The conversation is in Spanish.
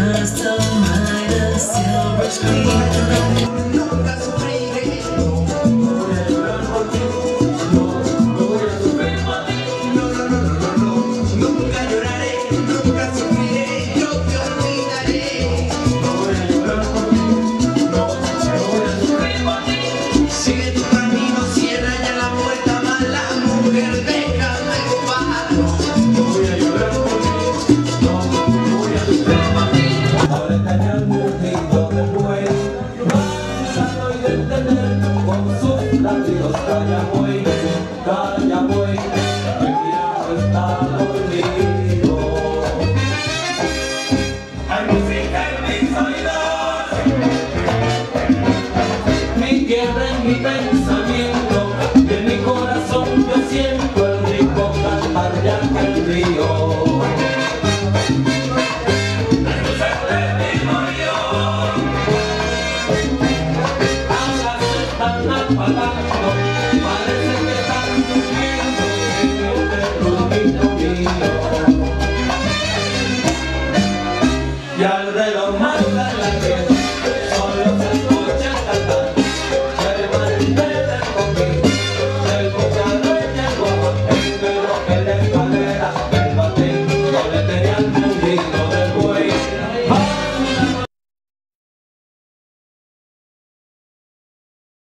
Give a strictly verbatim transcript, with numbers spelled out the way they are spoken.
must admire the silver screen. Nunca sufriré. Voy a llorar por ti. No, no voy a sufrir por ti. No, no, no, no, no, no. Nunca lloraré, nunca sufriré. Yo te olvidaré. No voy a llorar por ti. No, no voy a sufrir por ti. Sigue tu camino, cierra ya la puerta, mala mujer, déjame ocupar. No voy a llorar por ti. No, no voy a sufrir por ti. Ahora extrañarme